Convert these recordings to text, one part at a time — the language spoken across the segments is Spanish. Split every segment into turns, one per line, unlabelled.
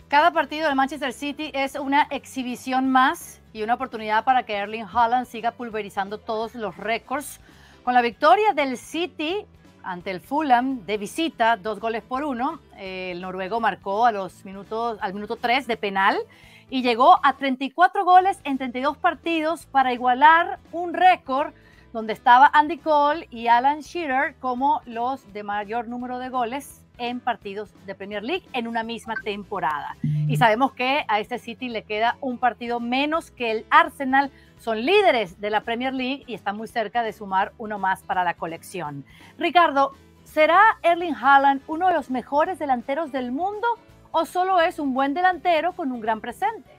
Cada partido del Manchester City es una exhibición más y una oportunidad para que Erling Haaland siga pulverizando todos los récords. Con la victoria del City ante el Fulham de visita, 2-1, el noruego marcó al minuto 3 de penal y llegó a 34 goles en 32 partidos para igualar un récord donde estaba Andy Cole y Alan Shearer como los de mayor número de goles en partidos de Premier League en una misma temporada. Y sabemos que a este City le queda un partido menos que el Arsenal. Son líderes de la Premier League y están muy cerca de sumar uno más para la colección. Ricardo, ¿será Erling Haaland uno de los mejores delanteros del mundo o solo es un buen delantero con un gran presente?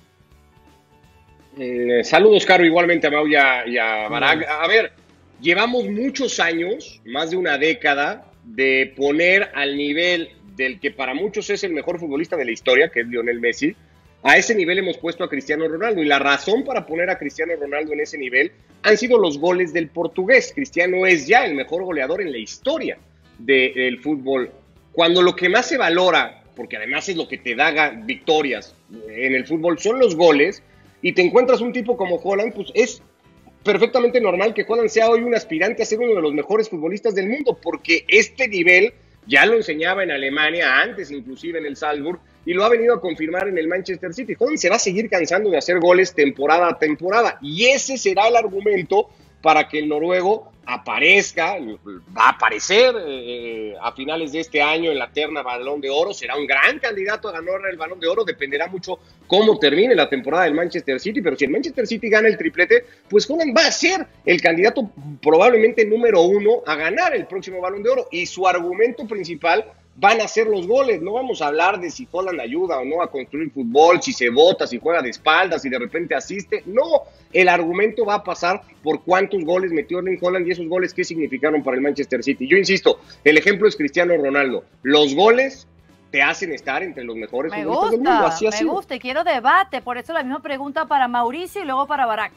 Saludos, Caro, igualmente a Mau y a Barak. A ver, llevamos muchos años, más de una década, de poner al nivel del que para muchos es el mejor futbolista de la historia, que es Lionel Messi. A ese nivel hemos puesto a Cristiano Ronaldo, y la razón para poner a Cristiano Ronaldo en ese nivel han sido los goles del portugués. Cristiano es ya el mejor goleador en la historia del fútbol. Cuando lo que más se valora, porque además es lo que te da victorias en el fútbol, son los goles, y te encuentras un tipo como Haaland, pues es perfectamente normal que Haaland sea hoy un aspirante a ser uno de los mejores futbolistas del mundo, porque este nivel ya lo enseñaba en Alemania, antes inclusive en el Salzburg, y lo ha venido a confirmar en el Manchester City. Haaland se va a seguir cansando de hacer goles temporada a temporada, y ese será el argumento para que el noruego aparezca, va a aparecer a finales de este año en la terna Balón de Oro, será un gran candidato a ganar el Balón de Oro, dependerá mucho cómo termine la temporada del Manchester City, pero si el Manchester City gana el triplete, pues Haaland va a ser el candidato probablemente número 1 a ganar el próximo Balón de Oro, y su argumento principal van a ser los goles. No vamos a hablar de si Haaland ayuda o no a construir fútbol, si se bota, si juega de espaldas, si de repente asiste. No, el argumento va a pasar por cuántos goles metió Erling Haaland y esos goles qué significaron para el Manchester City. Yo insisto, el ejemplo es Cristiano Ronaldo. Los goles te hacen estar entre los mejores futbolistas del mundo. Así ha sido.
Me gusta y quiero debate, por eso la misma pregunta para Mauricio y luego para Barak.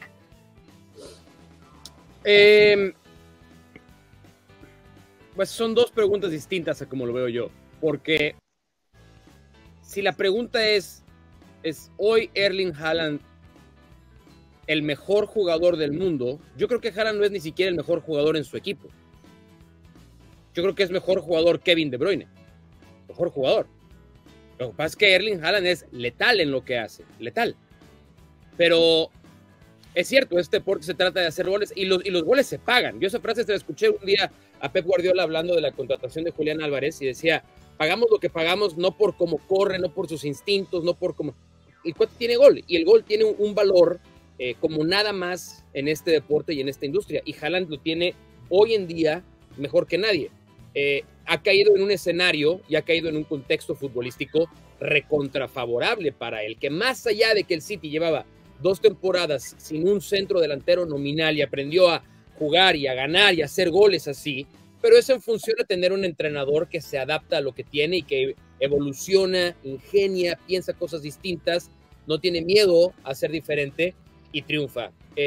Pues son dos preguntas distintas a como lo veo yo, porque si la pregunta ¿es hoy Erling Haaland el mejor jugador del mundo? Yo creo que Haaland no es ni siquiera el mejor jugador en su equipo. Yo creo que es mejor jugador Kevin De Bruyne, mejor jugador. Lo que pasa es que Erling Haaland es letal en lo que hace, letal. Pero es cierto, este deporte se trata de hacer goles y los goles se pagan. Yo esa frase se la escuché un día a Pep Guardiola hablando de la contratación de Julián Álvarez y decía, pagamos lo que pagamos no por cómo corre, no por sus instintos, no por cómo... El cuate tiene gol y el gol tiene un valor como nada más en este deporte y en esta industria, y Haaland lo tiene hoy en día mejor que nadie. Ha caído en un escenario y ha caído en un contexto futbolístico recontrafavorable para él, que más allá de que el City llevaba 2 temporadas sin un centro delantero nominal y aprendió a jugar y a ganar y a hacer goles así, pero es en función de tener un entrenador que se adapta a lo que tiene y que evoluciona, ingenia, piensa cosas distintas, no tiene miedo a ser diferente y triunfa.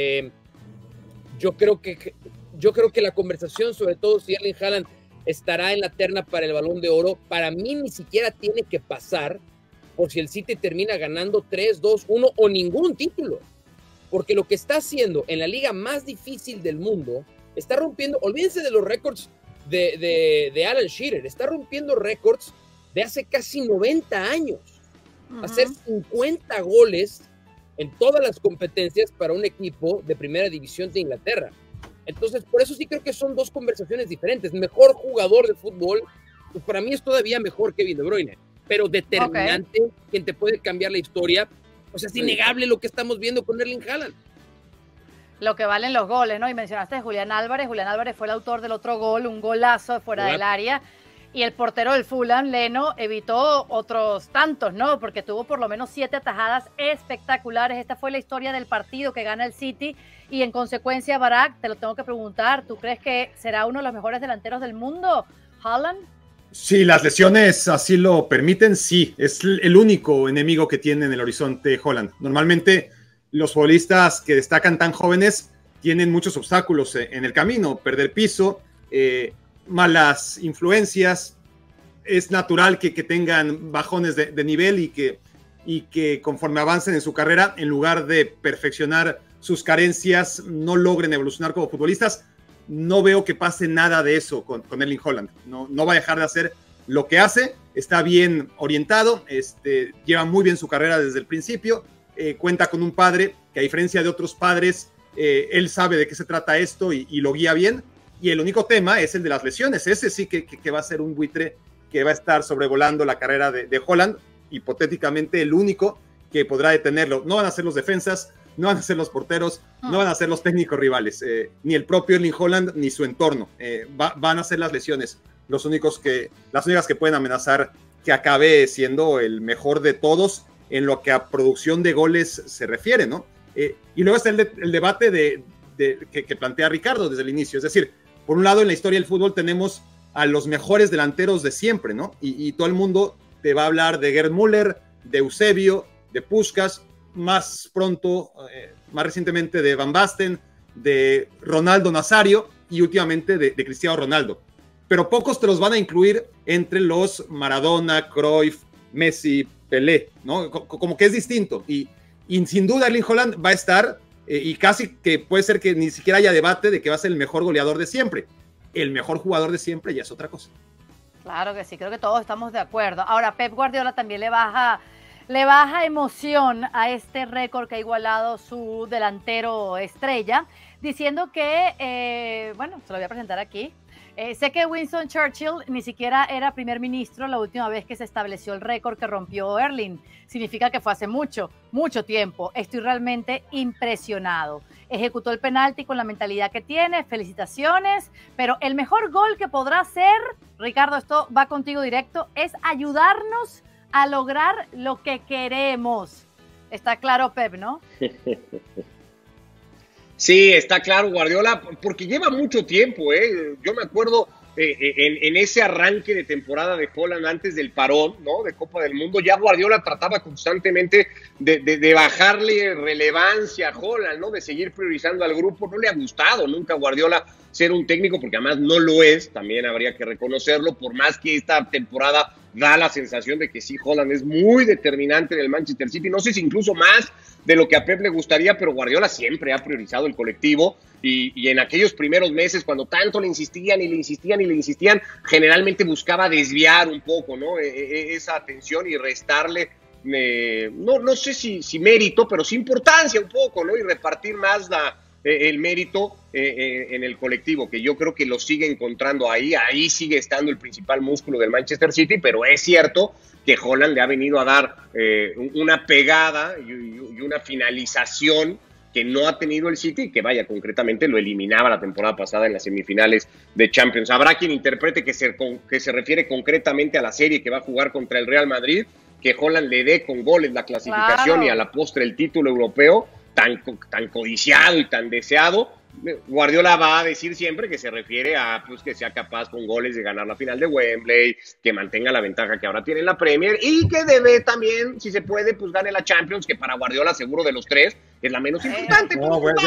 Yo creo que la conversación, sobre todo si Erling Haaland estará en la terna para el Balón de Oro, para mí ni siquiera tiene que pasar por si el City termina ganando 3, 2, 1 o ningún título. Porque lo que está haciendo en la liga más difícil del mundo, está rompiendo, olvídense de los récords de Alan Shearer, está rompiendo récords de hace casi 90 años. Hacer 50 goles en todas las competencias para un equipo de primera división de Inglaterra. Entonces, por eso sí creo que son dos conversaciones diferentes. Mejor jugador de fútbol, pues para mí es todavía mejor Kevin De Bruyne, pero determinante, quien te puede cambiar la historia. O sea, es innegable lo que estamos viendo con Erling Haaland.
Lo que valen los goles, ¿no? Y mencionaste a Julián Álvarez. Julián Álvarez fue el autor del otro gol, un golazo fuera del área. Y el portero del Fulham, Leno, evitó otros tantos, ¿no? Porque tuvo por lo menos 7 atajadas espectaculares. Esta fue la historia del partido que gana el City. Y en consecuencia, Barak, te lo tengo que preguntar, ¿tú crees que será uno de los mejores delanteros del mundo, Haaland?
Sí, las lesiones así lo permiten, sí. Es el único enemigo que tiene en el horizonte Haaland. Normalmente los futbolistas que destacan tan jóvenes tienen muchos obstáculos en el camino. Perder piso, malas influencias, es natural que tengan bajones de nivel y que conforme avancen en su carrera, en lugar de perfeccionar sus carencias, no logren evolucionar como futbolistas. No veo que pase nada de eso con Erling Haaland. No va a dejar de hacer lo que hace, está bien orientado, lleva muy bien su carrera desde el principio, cuenta con un padre que, a diferencia de otros padres, él sabe de qué se trata esto y lo guía bien, y el único tema es el de las lesiones. Ese sí que va a ser un buitre que va a estar sobrevolando la carrera de Haaland, hipotéticamente el único que podrá detenerlo. No van a ser los defensas, no van a ser los porteros, no van a ser los técnicos rivales, ni el propio Erling Haaland ni su entorno. Van a ser las lesiones las únicas que pueden amenazar que acabe siendo el mejor de todos en lo que a producción de goles se refiere, ¿no? Y luego está el debate que plantea Ricardo desde el inicio. Es decir, por un lado, en la historia del fútbol tenemos a los mejores delanteros de siempre, ¿no? Y todo el mundo te va a hablar de Gerd Müller, de Eusebio, de Puskás, más recientemente de Van Basten, de Ronaldo Nazario y últimamente de Cristiano Ronaldo. Pero pocos te los van a incluir entre los Maradona, Cruyff, Messi, Pelé, ¿no? Como que es distinto. Y sin duda Erling Haaland va a estar, y casi que puede ser que ni siquiera haya debate de que va a ser el mejor goleador de siempre. El mejor jugador de siempre ya es otra cosa.
Claro que sí, creo que todos estamos de acuerdo. Ahora, Pep Guardiola también le baja emoción a este récord que ha igualado su delantero estrella, diciendo que, bueno, se lo voy a presentar aquí. Sé que Winston Churchill ni siquiera era primer ministro la última vez que se estableció el récord que rompió Erling. Significa que fue hace mucho tiempo. Estoy realmente impresionado. Ejecutó el penalti con la mentalidad que tiene. Felicitaciones. Pero el mejor gol que podrá hacer, Ricardo, esto va contigo directo, es ayudarnos a lograr lo que queremos. Está claro, Pep, ¿no?
Sí, está claro, Guardiola, porque lleva mucho tiempo, Yo me acuerdo en ese arranque de temporada de Haaland antes del parón, ¿no? De Copa del Mundo, ya Guardiola trataba constantemente de bajarle relevancia a Haaland, ¿no? De seguir priorizando al grupo. No le ha gustado nunca a Guardiola ser un técnico, porque además no lo es, también habría que reconocerlo, por más que esta temporada da la sensación de que sí, Haaland es muy determinante en el Manchester City, no sé si incluso más de lo que a Pep le gustaría, pero Guardiola siempre ha priorizado el colectivo y en aquellos primeros meses, cuando tanto le insistían, generalmente buscaba desviar un poco, ¿no? Esa atención y restarle, no sé si mérito, pero sí importancia un poco, ¿no? Y repartir más el mérito en el colectivo, que yo creo que lo sigue encontrando ahí sigue estando el principal músculo del Manchester City, pero es cierto que Haaland le ha venido a dar una pegada y una finalización que no ha tenido el City, que vaya, concretamente lo eliminaba la temporada pasada en las semifinales de Champions. Habrá quien interprete que se refiere concretamente a la serie que va a jugar contra el Real Madrid, que Haaland le dé con goles la clasificación, claro, y a la postre el título europeo, tan codiciado y tan deseado. Guardiola va a decir siempre que se refiere a pues, que sea capaz con goles de ganar la final de Wembley, que mantenga la ventaja que ahora tiene en la Premier y que debe también, si se puede, pues gane la Champions, que para Guardiola seguro de los tres es la menos importante.
No, güey,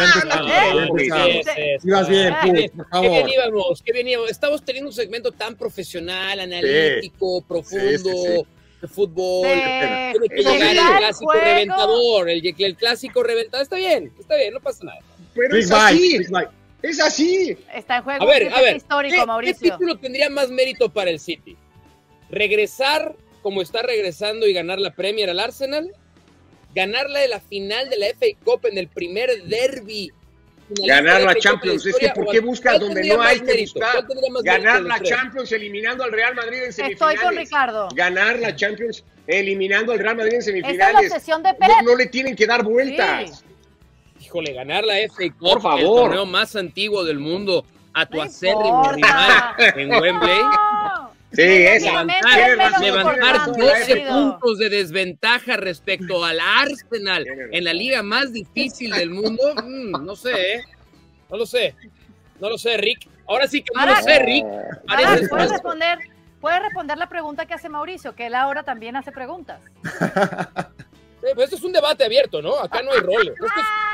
ibas bien, por favor.
Qué bien íbamos. Estamos teniendo un segmento tan profesional, analítico, profundo, de fútbol. Tiene que llegar el clásico reventador, el clásico reventador. Está bien, no pasa nada.
Pero es así, es así.
Está en juego
a ver,
histórico, Mauricio.
¿Qué título tendría más mérito para el City? ¿Regresar como está regresando y ganar la Premier al Arsenal? ¿Ganarla de la final de la FA Cup en el primer derbi?
Ganar la Champions, es que ¿por qué buscas donde no hay que buscar? Ganar la Champions eliminando al Real Madrid en semifinales.
Estoy con Ricardo.
Ganar la Champions eliminando al Real Madrid en semifinales.
Esa es la obsesión de Pep.
No le tienen que dar vueltas.
Sí.
Híjole, ganar la FA Cup,
por favor,
el torneo más antiguo del mundo, a tu acérrimo rival en Wembley.
Sí,
levantar 12 puntos de desventaja respecto al Arsenal en la liga más difícil del mundo. No sé, No lo sé, Rick. Ahora sí que no lo sé, Rick.
¿Puedes responder la pregunta que hace Mauricio? Que él ahora también hace preguntas.
Pues esto es un debate abierto, ¿no? Acá no hay roles.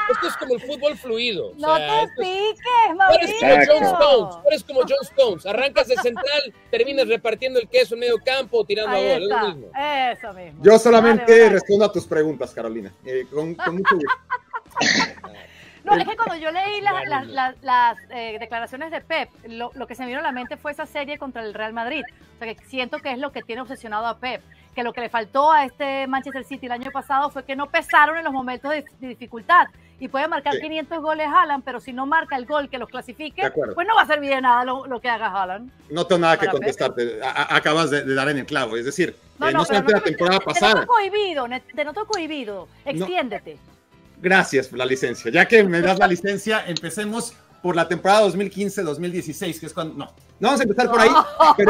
Esto es como el fútbol fluido. O
No
sea,
te piques,
tú eres como
Mauricio.
John Stones, tú eres como John Stones. Arrancas de central, terminas repartiendo el queso en medio campo o tirando a
Ahí
gol. Es lo
está,
mismo.
eso mismo.
Yo solamente
Dale,
respondo a tus preguntas, Carolina. Con mucho gusto.
No, es que cuando yo leí las declaraciones de Pep, lo que se me vino a la mente fue esa serie contra el Real Madrid. O sea, que siento que es lo que tiene obsesionado a Pep. Que lo que le faltó a este Manchester City el año pasado fue que no pesaron en los momentos de dificultad. Y puede marcar 500 goles Haaland, pero si no marca el gol que los clasifique, pues no va a servir de nada lo que haga Haaland.
No tengo nada que
Para
contestarte. Acabas de dar en el clavo. Es decir,
No,
no solamente la temporada pasada.
Te noto cohibido. Extiéndete.
Gracias por la licencia. Ya que me das la licencia, empecemos por la temporada 2015-2016, que es cuando... No vamos a empezar por ahí, pero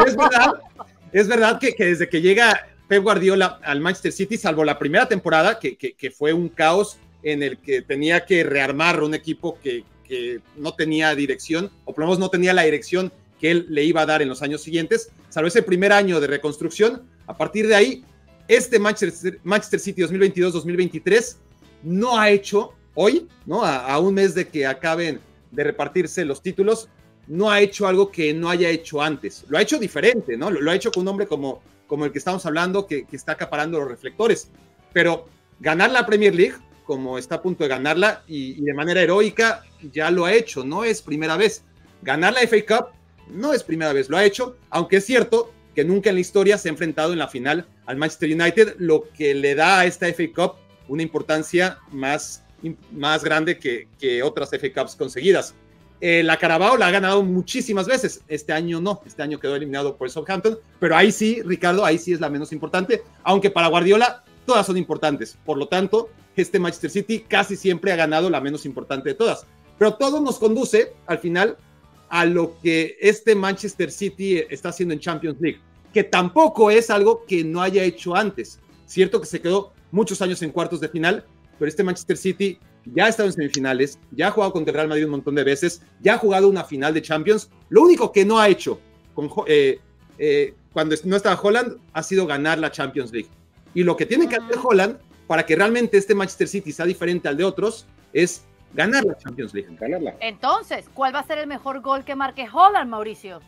es verdad que desde que llega Pep Guardiola al Manchester City, salvo la primera temporada, que fue un caos en el que tenía que rearmar un equipo que no tenía dirección, o por lo menos no tenía la dirección que él le iba a dar en los años siguientes, salvo ese primer año de reconstrucción. A partir de ahí, este Manchester City 2022-2023 no ha hecho hoy, ¿no? A un mes de que acaben de repartirse los títulos, no ha hecho algo que no haya hecho antes. Lo ha hecho diferente, ¿no? Lo ha hecho con un hombre como el que estamos hablando, que está acaparando los reflectores. Pero ganar la Premier League, como está a punto de ganarla, y de manera heroica, ya lo ha hecho, no es primera vez. Ganar la FA Cup no es primera vez, lo ha hecho, aunque es cierto que nunca en la historia se ha enfrentado en la final al Manchester United, lo que le da a esta FA Cup una importancia más grande que otras FA Cups conseguidas. La Carabao la ha ganado muchísimas veces, este año no, este año quedó eliminado por el Southampton, pero ahí sí, Ricardo, ahí sí es la menos importante, aunque para Guardiola todas son importantes, por lo tanto, este Manchester City casi siempre ha ganado la menos importante de todas, pero todo nos conduce al final a lo que este Manchester City está haciendo en Champions League, que tampoco es algo que no haya hecho antes, cierto que se quedó muchos años en cuartos de final, pero este Manchester City ya ha estado en semifinales, ya ha jugado contra el Real Madrid un montón de veces, ya ha jugado una final de Champions. Lo único que no ha hecho cuando no estaba Haaland ha sido ganar la Champions League. Y lo que tiene que hacer Haaland para que realmente este Manchester City sea diferente al de otros es ganar la Champions League.
Ganarla.
Entonces, ¿cuál va a ser el mejor gol que marque Haaland, Mauricio?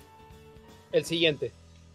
El siguiente.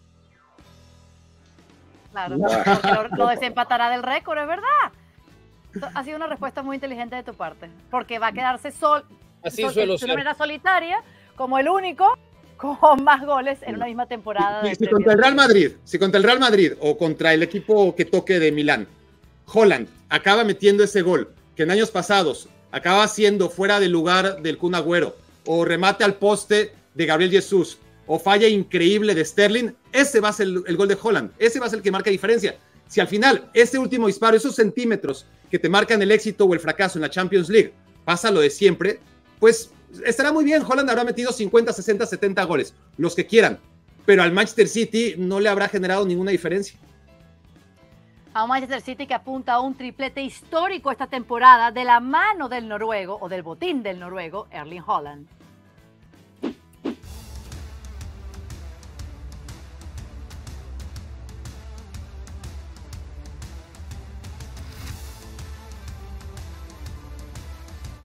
Claro, porque lo desempatará del récord, es verdad. Ha sido una respuesta muy inteligente de tu parte, porque va a quedarse de manera solitaria como el único con más goles en una misma temporada.
Si contra el Real Madrid o contra el equipo que toque de Milán, Haaland acaba metiendo ese gol que en años pasados acaba siendo fuera de lugar del Kun Agüero, o remate al poste de Gabriel Jesús, o falla increíble de Sterling, ese va a ser el gol de Haaland, ese va a ser el que marca diferencia. Si al final ese último disparo, esos centímetros que te marcan el éxito o el fracaso en la Champions League, pasa lo de siempre, pues estará muy bien. Haaland habrá metido 50, 60, 70 goles, los que quieran, pero al Manchester City no le habrá generado ninguna diferencia.
A un Manchester City que apunta a un triplete histórico esta temporada de la mano del noruego o del botín del noruego, Erling Haaland.